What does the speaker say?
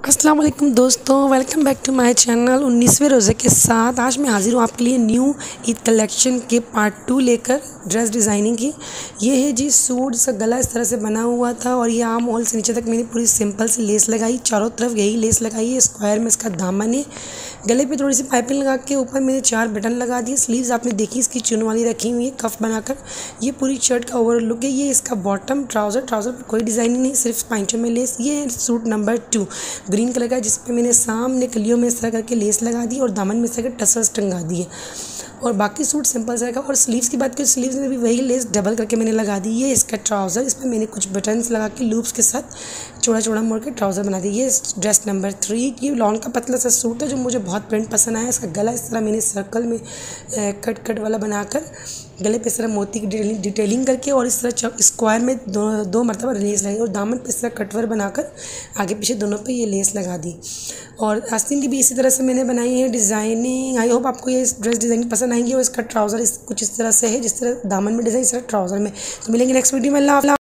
अस्सलाम वालेकुम दोस्तों, welcome back to my channel. 19वें रोज़े के साथ आज मैं हाज़िर हूँ आपके लिए न्यू ईद कलेक्शन के पार्ट 2 लेकर ड्रेस डिज़ाइनिंग की। ये है जी सूट, इसका गला इस तरह से बना हुआ था और ये आर्म होल से नीचे तक मैंने पूरी सिंपल सी लेस लगाई, चारों तरफ यही लेस लगाई है। स्क्वायर में इसका दामन है, गले पे थोड़ी सी पाइपिंग लगा के ऊपर मैंने 4 बटन लगा दिए। स्लीव्स आपने देखी इसकी चुन वाली रखी हुई है कफ बनाकर। ये पूरी शर्ट का ओवरऑल लुक है। ये इसका बॉटम ट्राउज़र पर कोई डिज़ाइनिंग नहीं, सिर्फ पाइंचों में लेस। ये सूट नंबर 2 ग्रीन कलर का, जिस पे मैंने सामने कलियों में इस तरह करके लेस लगा दी और दामन में इस तरह के टसल्स टंगा दिए। और बाकी सूट सिंपल सा का। और स्लीव्स की बात करें, स्लीव्स में भी वही लेस डबल करके मैंने लगा दी। ये इसका ट्राउज़र, इस पर मैंने कुछ बटन्स लगा के लूप्स के साथ चौड़ा चौड़ा मोड़ के ट्राउज़र बना दिया। ये ड्रेस नंबर 3। ये लॉन का पतला सा सूट है जो मुझे बहुत प्रिंट पसंद आया। इसका गला इस तरह मैंने सर्कल में कट वाला बनाकर गले पे इस तरह मोती की डिटेलिंग करके और इस तरह स्क्वायर में दो मरतबा लेस लगाई और दामन पे इस तरह कटवर बनाकर आगे पीछे दोनों पे ये लेस लगा दी। और आस्तीन की भी इसी तरह से मैंने बनाई है डिज़ाइनिंग। आई होप आपको ये ड्रेस डिज़ाइनिंग पसंद आएंगी। और इसका ट्राउज़र कुछ इस तरह से है, जिस तरह दामन में डिज़ाइन इस तरह ट्राउज़र में। तो मिलेंगे नेक्स्ट वीडियो में। अल्लाह।